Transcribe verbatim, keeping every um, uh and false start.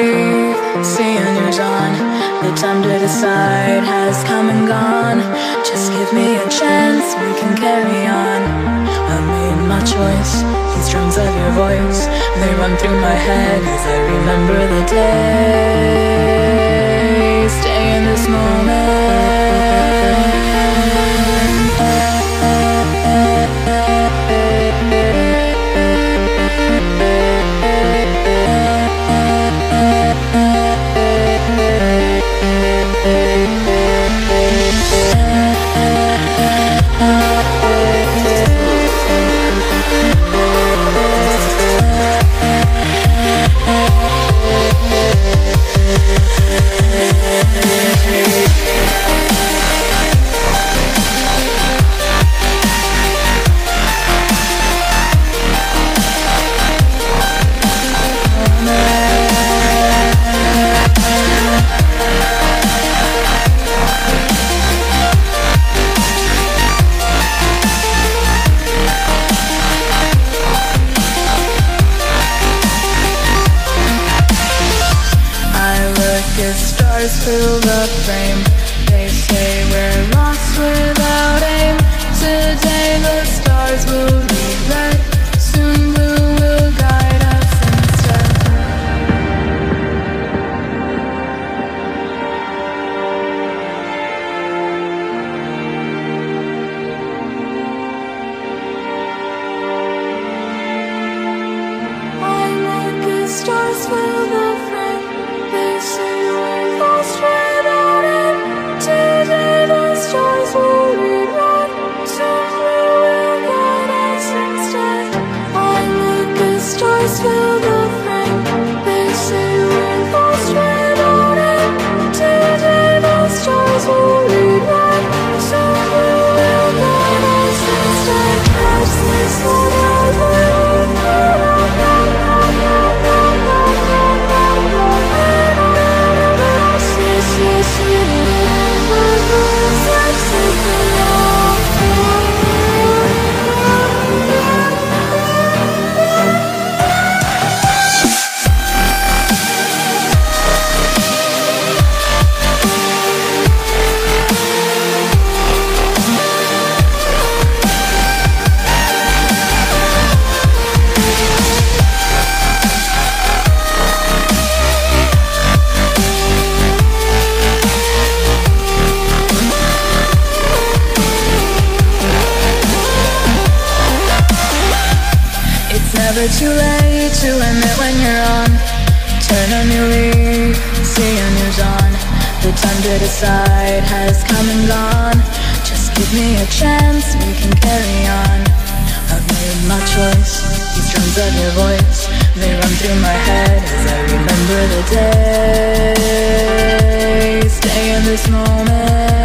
leave, see a new dawn. The time to decide has come and gone. Just give me a chance, we can carry on. I made my choice, these drums of your voice, they run through my head as I remember the day. Stay in this moment. Through the frame, they say we're lost without aim. Today the stars will lead red, soon blue will guide us instead. I make the stars fill the frame, they say we're lost without aim. Today the stars will lead right, soon blue will guide us instead. I make the stars fill the frame, they say we're lost without aim. Today the stars will lead right, soon blue will guide us instead. Catch this one out there. Never too late to admit when you're on. Turn a new leaf, see a new dawn. The time to decide has come and gone. Just give me a chance, we can carry on. I've made my choice, these drums of your voice, they run through my head as I remember the day. Stay in this moment.